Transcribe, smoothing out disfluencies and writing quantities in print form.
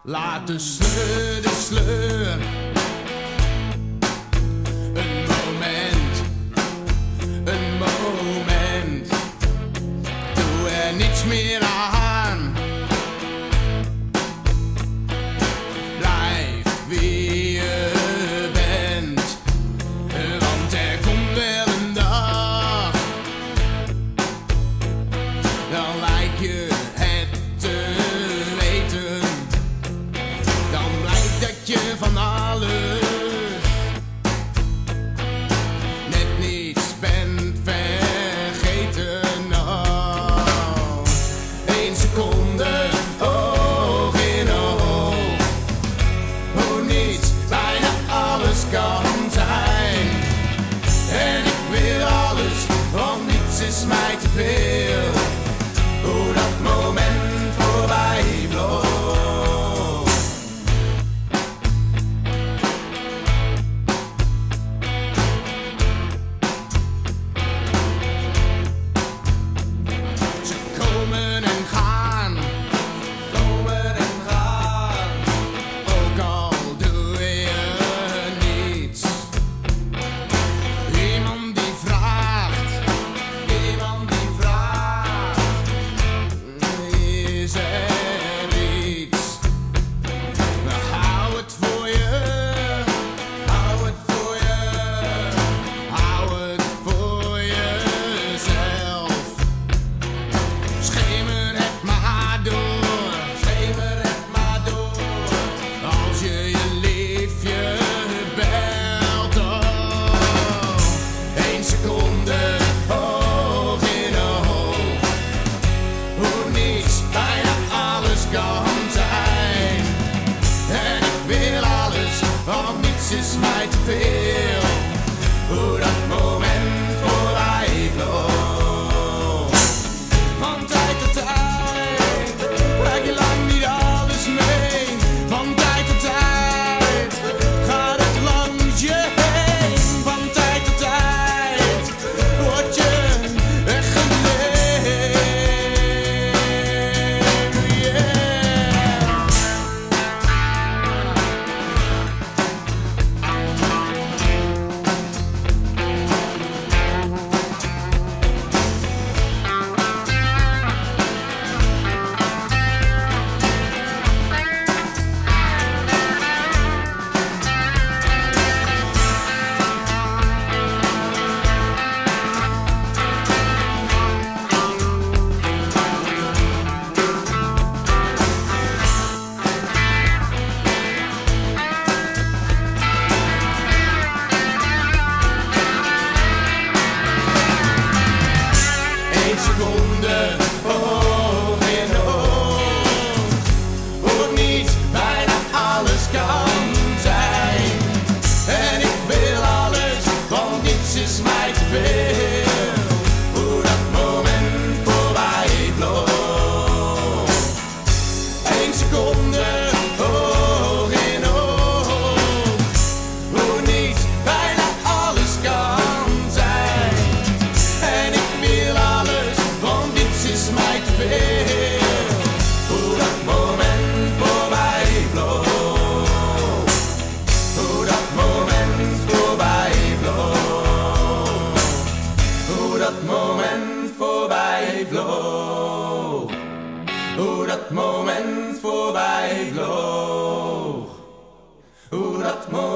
Laat de sleur de sleur. Een moment. Doe er niets meer aan. Blijf wie je bent. Want er komt wel een dag. Dan lijkt je het te weten. Dan blijkt dat je van alles net niets bent vergeten. Oh, 1 seconde, oog in oog. Hoe niets bijna alles kan zijn. En ik wil alles, want niets is mij te veel. Hoe dat moment voorbij vloog. Ze komen en gaan, ook al doe je niets. Iemand die vraagt, is er iets? Hou het voor je, hou het voor jezelf. Schemer het maar door, als je je liefje belt. Oh, 1 seconde, oog in oog. Hoe niets bijna alles kan zijn. En ik wil alles, want niets is mij te veel. Hoe dat moment voorbij vloog. Van tijd tot tijd krijg je lang niet alles mee. Van tijd tot tijd gaat het langs je heen. Van tijd tot tijd word je weggeleefd. Seconde, oog in oog. Hoe niets bijna alles kan zijn. En ik wil alles, want niets is mij te veel. Hoe dat moment voorbij vloog. 1 seconde, oog in oog. Hoe niets bijna alles kan zijn. En ik wil alles, want niets is mij te veel. Hoe dat moment voorbij vloog. Hoe dat moment voorbij vloog. Hoe dat moment voorbij vloog. Hoe dat moment voorbij vloog. Hoe dat moment